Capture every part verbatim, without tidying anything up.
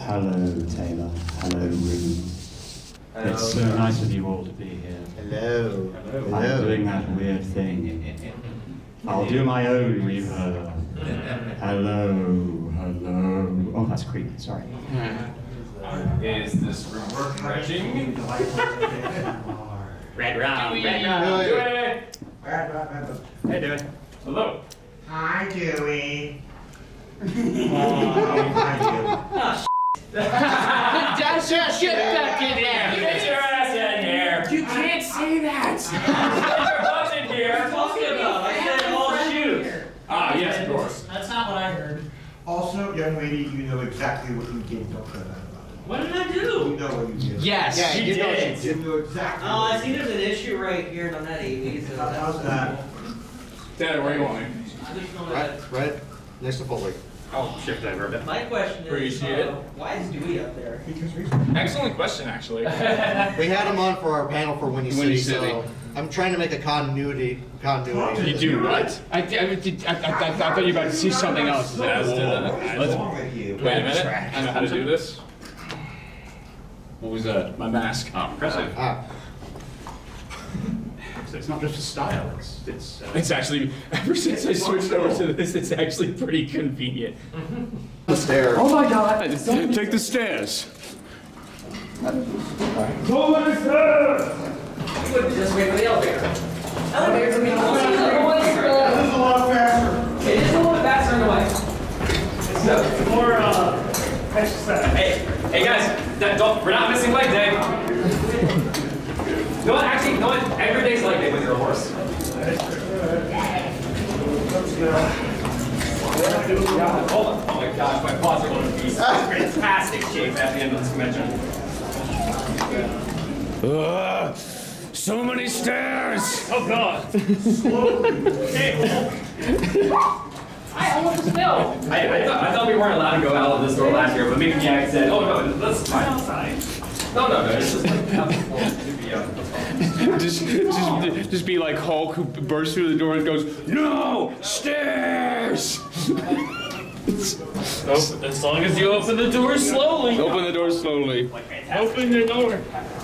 Hello, Taylor. Hello, Ruby. Hello. It's so nice of you all to be here. Hello. Hello. I'm doing that weird thing. I'll do my own reverb. Hello, hello. Oh, that's creepy, sorry. Is this room refreshing? Red rum, red rum. Dewey! Hey, Dewey. Hello. Hi, Dewey. Oh, hi, Dash your shit back in there! Get your ass in here! You can't say that! Get your butts in here! Talking about? I said all shoot! Ah, yes, of course. That's not what I heard. Also, young lady, you know exactly what you did. Don't say that about it. What did I do? You know what you did. Yes, yeah, you you know did. what you did. You know exactly. Oh, I see there's an issue right here on that A V. So How's that? Dad, where are you going? Right, right next to Foley. I'll shift over a bit. My question is, Appreciate uh, why is Dewey up there? Because we Excellent question, actually. We had him on for our panel for Windy City, Windy City. so I'm trying to make a continuity. Continuity. You do what? I, I, I, I, I thought you were about to see something else. As did I. What's wrong with you? Wait a minute. I know how to do this. What was that? My mask. Oh, impressive. Ah. So it's not just a style, it's... It's, uh, It's actually, ever since I switched over to this, it's actually pretty convenient. The stairs. Oh my god! Take the stairs. Go on the stairs! Just wait for the elevator. Elevators are being This is a lot faster. It is a little bit faster in the way. So, more, uh, exercise. Hey, hey guys, that, don't, we're not missing leg day. No, actually, no, every day's leg day with your horse. Hold on. Oh my gosh, my paws are going to be fantastic shape at the end of this convention. Uh, so many stairs! Oh god! I almost fell. I, I, thought, I thought we weren't allowed to go out of this door last year, but Mickey Jack said, oh no, let's try outside. No, no, no, it's just like out the floor. just, just, just be like Hulk who bursts through the door and goes, no! Stairs! Oh, as long as you open the door slowly. Open the door slowly. Open the door.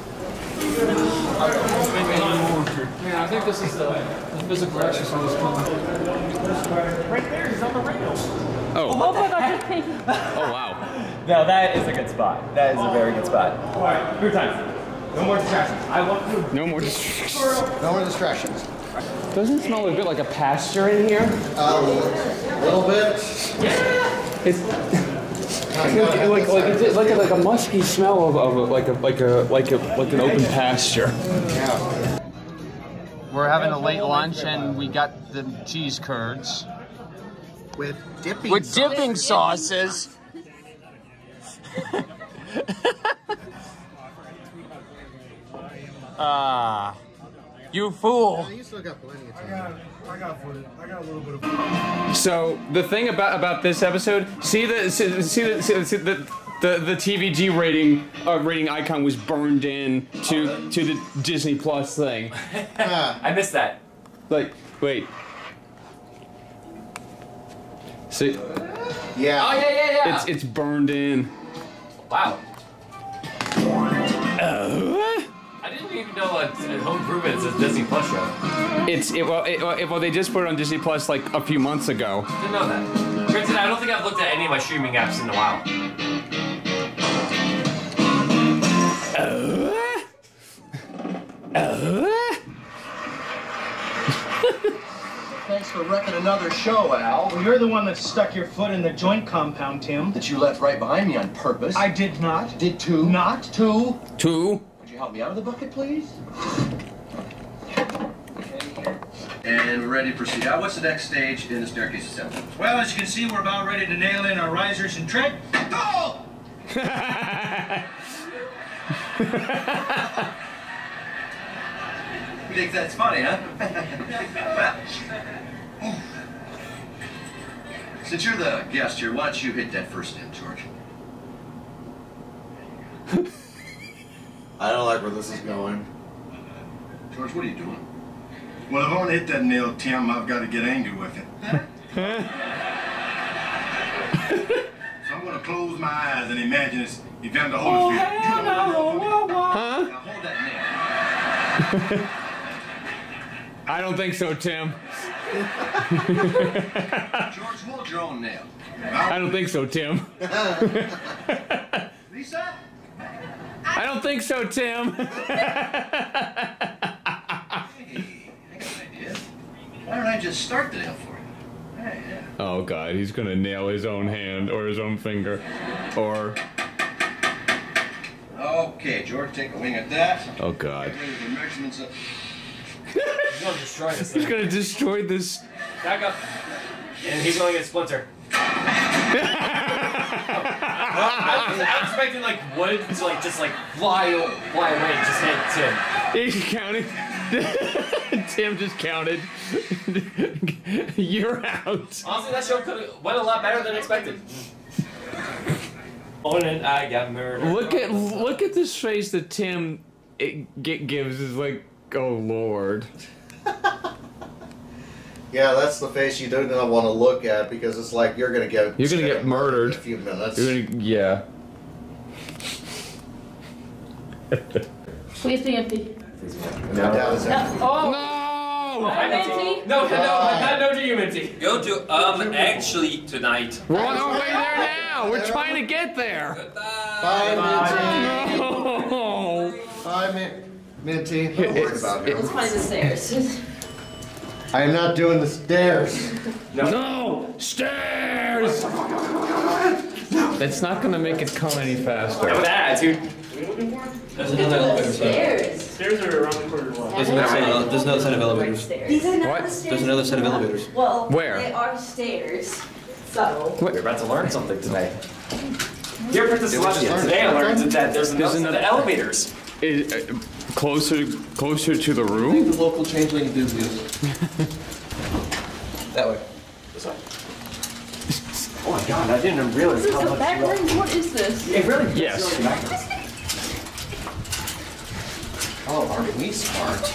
Man, I think this is the, the physical exercise coming. Right there, he's on the rails. Oh. Oh, wow. No, that is a good spot. That is a very good spot. All right, your time. No more distractions. I want to. No more distractions. No more distractions. Doesn't it smell a bit like a pasture in here? Uh, a little bit. It's like like like, it's like a, like a musky smell of, of a, like a like a like a like an open pasture. Yeah. We're having a late lunch and we got the cheese curds. With dipping With sauce. dipping sauces. Ah, you fool! You still got plenty of I time. got, I got footage. I got a little bit of. So the thing about about this episode, see the see, see the see, see the. The, the T V G rating uh, rating icon was burned in to to the Disney Plus thing. I missed that. Like, wait. See, Yeah. Oh yeah, yeah, yeah. it's it's burned in. Wow. Uh, I didn't even know at Home Improvement it's a Disney Plus show. it's it well, it, well, it, well they just put it on Disney Plus like a few months ago. Didn't know that. Granted, I don't think I've looked at any of my streaming apps in a while. Uh, uh. Thanks for wrecking another show, Al. Well, you're the one that stuck your foot in the joint compound, Tim. That you left right behind me on purpose. I did not. did too. Not. Two. Two. Would you help me out of the bucket, please? And we're ready to proceed. Now, what's the next stage in the staircase assembly? Well, as you can see, we're about ready to nail in our risers and tread. Go! You think that's funny, huh? Well, since you're the guest here, why don't you hit that first step, George? I don't like where this is going. George, what are you doing? Well, if I want to hit that nail, Tim, I've got to get angry with it. So I'm going to close my eyes and imagine it's Evander Oh, Holyfield. You know Huh? Now hold that nail. I don't think so, Tim. George, hold your own nail. I don't think so, Tim. Lisa? I don't think so, Tim. Hey, I got an idea. Why don't I just start the nail for you? Hey, yeah. Oh God, he's gonna nail his own hand or his own finger, or. Okay, George, take a wing at that. Oh God. Get rid of the measurements of... He's gonna destroy this thing. He's gonna destroy this. Back up. And he's gonna get a splinter. I, was, I was expecting like wood to like just like fly, fly away, just hit Tim. He's counting. Tim just counted. You're out. Honestly, that show could have went a lot better than expected. Oh, and I got murdered. Look at look at this face that Tim it, g- gives. Is like, oh Lord. Yeah, that's the face you do not want to look at because it's like you're gonna get You're gonna get murdered in a few minutes. You're gonna, yeah. Please be empty. No. No. Oh. No! I'm empty. No, no, not no to you, Minty. Go to um actually tonight. We're on our way there now. We're trying to get there. Bye, Minty. No. Bye, Min- Minty. Don't worry about Let's him. find the stairs. I am not doing the stairs. No. No. Stairs. That's not gonna make it come any faster. With that attitude. There's another elevator. Stairs. Stairs are around the corner. There's another, set of, there's another set of elevators. These are not What? the stairs. There's another set of elevators. Well, Where? they are stairs. So. We're about to learn something today. Dear Princess Celestia, today I learned that there's another set of elevators. Is, uh, closer, closer to the I think room. the local changeling enthusiast. That way. This way. Oh my God, I didn't realize This is how the much. back room? What is this? It really is. Yes. Really back room. Oh, aren't we smart?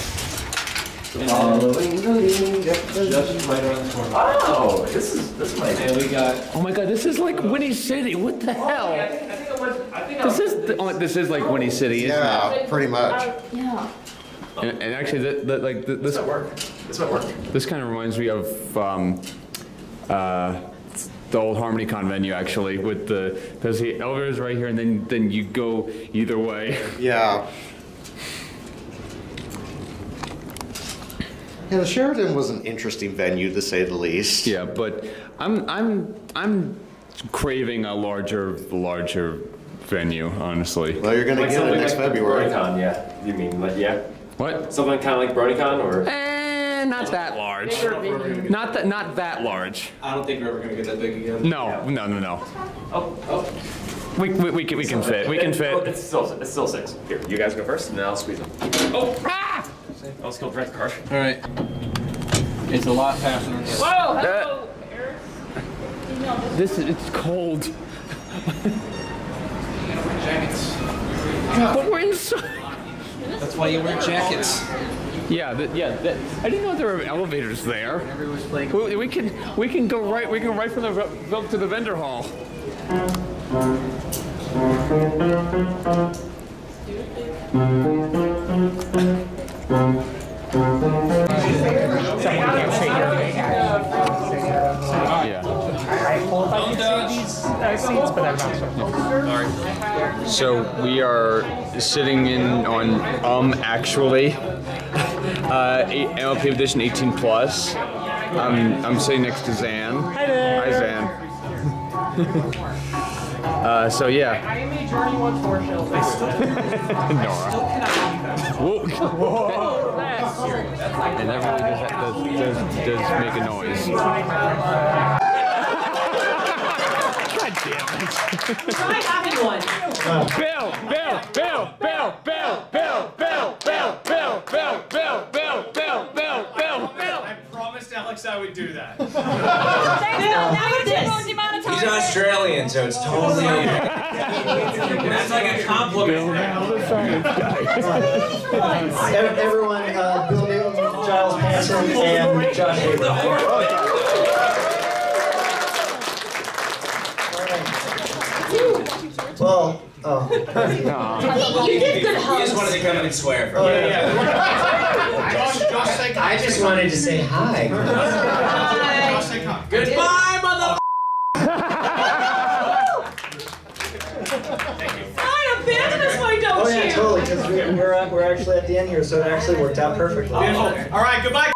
Just right around the corner. Oh, this is this might. And we got. Oh my God, this is like Winnie City. What the hell? I think I think I went. I think I This is the, oh, this is like Winnie City, isn't Yeah, pretty much. Uh, yeah. it? And, and actually, that, that, like th- this this might work. This might work. this kind of reminds me of um, uh, the old HarmonyCon venue, actually, with the because the elevator's right here, and then then you go either way. Yeah. Yeah, the Sheraton was an interesting venue to say the least. Yeah, but I'm I'm I'm craving a larger larger venue, honestly. Well, you're gonna Like get it something next like February. BronyCon, yeah. You mean like yeah? What? Something kind of like BronyCon or? Eh, not that large. Not that not that large. I don't think we're ever gonna get that big again. No, no, no, no. Oh, oh. We, we, we can we can fit. We can Oh, fit. it's still it's still six. Here, you guys go first, and then I'll squeeze them. Oh! Ah! Let's go direct the car. All right. It's a lot faster than this. Whoa, hello, Eric. This is it's cold. Jackets. But we're inside. That's why you wear jackets. Yeah, that, yeah. That, I didn't know there were elevators there. We, we can we can go right we can right from the go to the vendor hall. Yeah. So we are sitting in on um actually uh M L P edition eighteen plus. I'm I'm sitting next to Zan. Hi there. Hi Zan. uh so yeah. I am a Journey one four show. Nora. Whoa. And that really does, does, does, does make a noise. God damn it. Try having one. Bill, Bill, Bill, Bill, Bill, Bill, Bill, Bill, Bill, Bill, Bill, Bill, Bill, Bill, Bill, Bill. I promised Alex I would do that. He's Australian, so it's totally. That's like a compliment. Everyone, uh, Bill Newton, Giles Hansen, and Josh Abrams. Well, oh. You did good He just wanted to come in and swear. For Oh, me. yeah, yeah. Josh, Josh, say I just wanted to say hi. Josh, say hi. Goodbye, mother. Fine, abandon us, why don't Oh yeah, you? totally, because we, we're, uh, we're actually at the end here, so it actually worked out perfectly. Beautiful. All right, goodbye.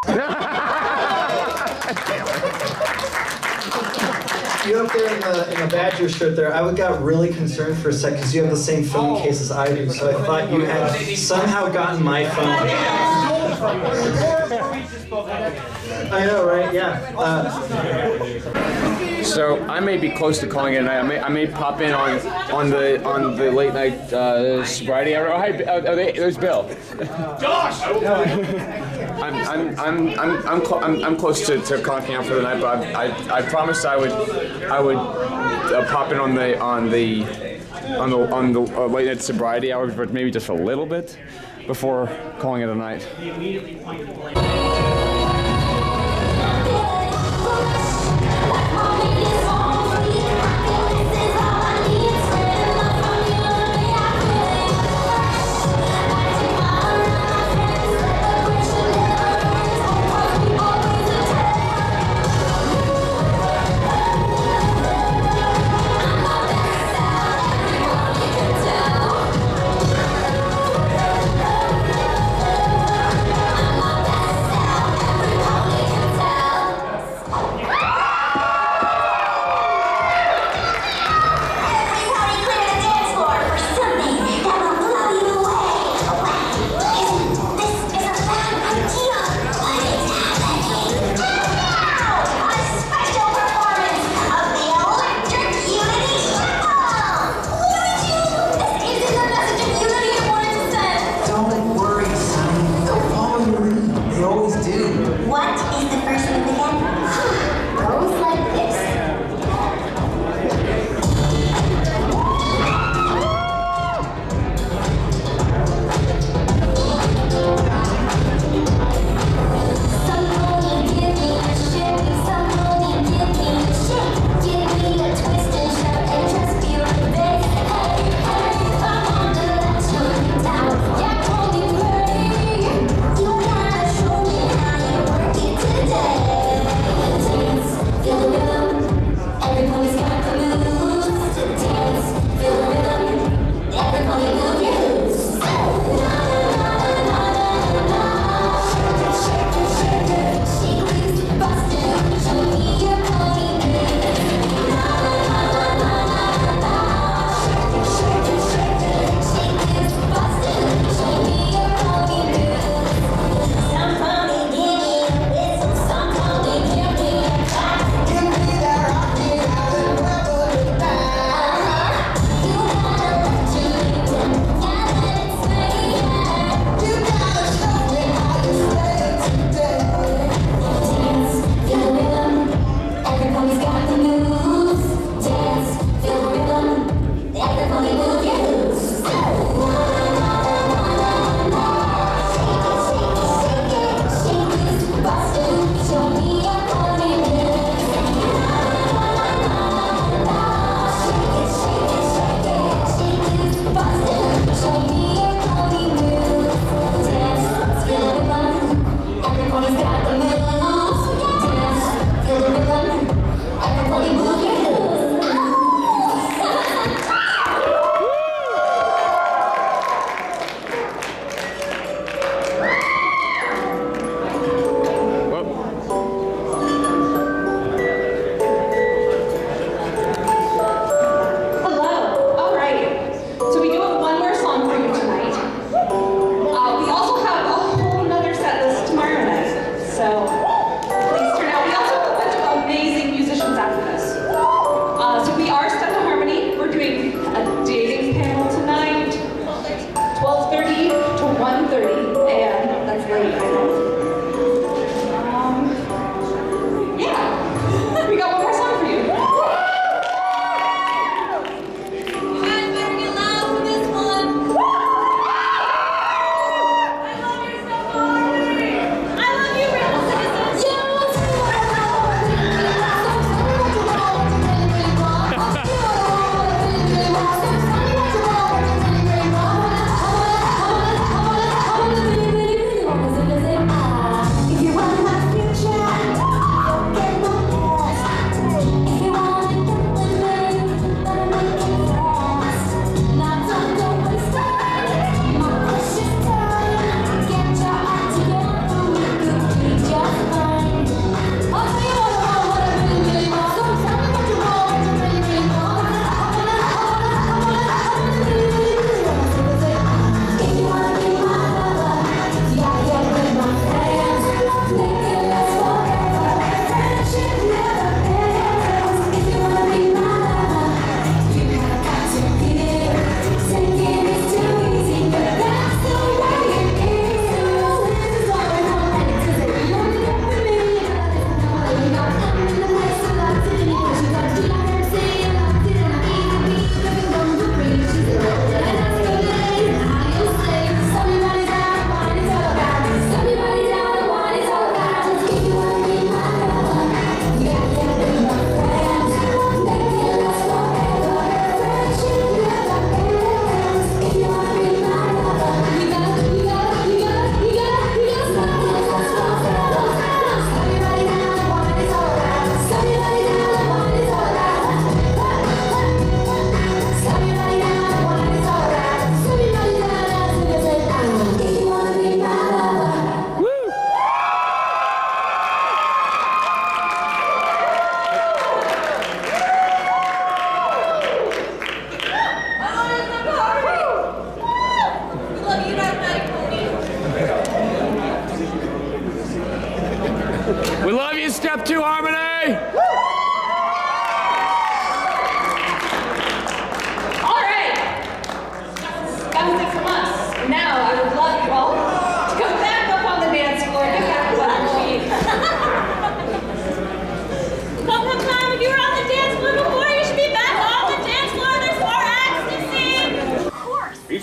You up there in the, in the Badger shirt there, I got really concerned for a sec because you have the same phone case as I do, so I thought you had somehow gotten my phone. I know, right? Yeah. Uh, So I may be close to calling it a night. I may, I may pop in on on the on the late night uh, sobriety hour. Oh, hi, oh, oh, there's Bill. Josh! I'm I'm I'm I'm I'm, cl I'm, I'm close to, to clocking out for the night, but I I, I promised I would I would uh, pop in on the on the on the on the uh, late night sobriety hour, but maybe just a little bit before calling it a night.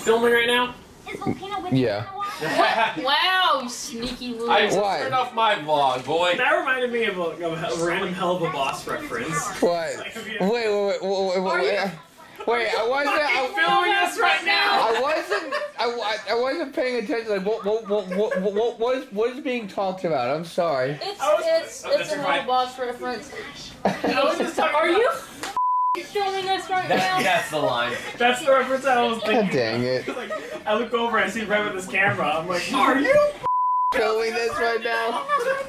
filming right now? Yeah. Wow, you sneaky little. I just turned off my vlog, boy. That reminded me of a, of a random hell of a boss reference. What? Wait, wait, wait, wait, wait, wait, wait. Wait, I wasn't. I'm filming us right now. I wasn't. I, I, I wasn't paying attention. Like, what, what, what, what, what, what, is, what is being talked about? I'm sorry. It's was, it's oh, it's a right. hell boss reference. I was just talking Are about, you filming us right That, now? that's the line. That's the reference I was thinking. God dang it. Like, I look over and I see Red with his camera. I'm like, are you Filming this right now?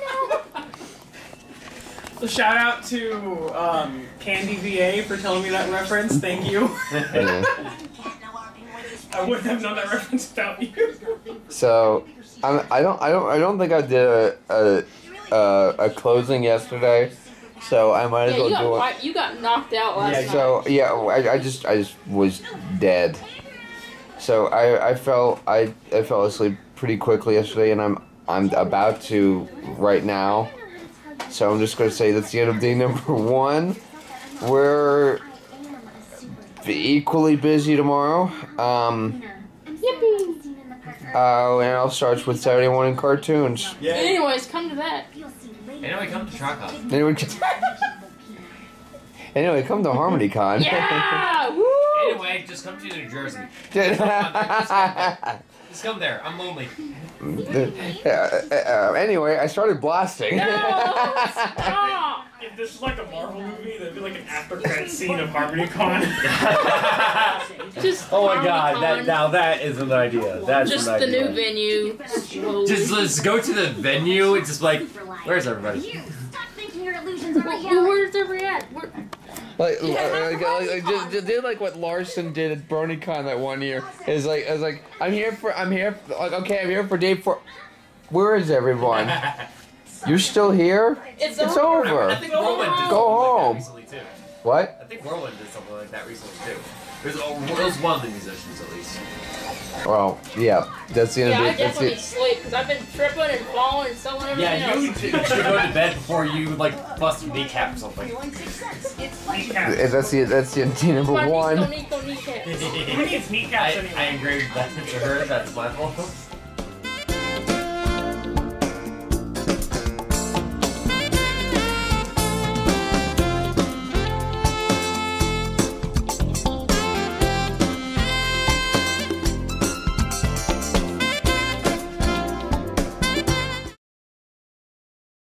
So shout out to um, Candy V A for telling me that reference. Thank you. Yeah. I wouldn't have known that reference without you. So, I'm, I don't, I don't, I don't think I did a, a, a, a closing yesterday. So I might as Yeah, well you got do it. wi- you got knocked out last Yeah, night. so yeah, I, I just I just was dead. So I I fell I, I fell asleep pretty quickly yesterday, and I'm I'm about to right now. So I'm just gonna say that's the end of day number one. We're equally busy tomorrow. Um, Yippee! uh, and I'll start with Saturday morning cartoons. Anyways, come to that. Anyway, come to Tricon. Anyway, anyway, come to HarmonyCon. Yeah! Woo! Anyway, just come to New Jersey. Just come there. I'm lonely. uh, uh, anyway, I started blasting. No! Stop! If this is like a Marvel movie, that'd be like an after-credit scene of HarmonyCon. Just Oh my god, HarmonyCon. that now that is an idea. That's Just an the idea. new venue. Slowly. Just let's go to the venue and just like, where's everybody? Well, where's everybody at? Where? Like, like, like, like just, just did like what Larson did at BronyCon that one year. Is like, I was like, I'm here for, I'm here, for, like, okay, I'm here for day four. Where is everyone? You're still here? It's, It's over. over. I think Whirlwind did Go something home. like that recently too. What? I think Whirlwind did something like that recently too. There's a, it was one of the musicians at least. Well, yeah, that's the end Yeah, I of it. That's definitely it. sleep because I've been tripping and falling and so on everything Yeah, you else. should go to bed before you like bust your kneecap or something. That's the that's the end number My one. Nico, Nico, kneecap. Who needs kneecaps I, anyway? I engraved that to her. That's my fault.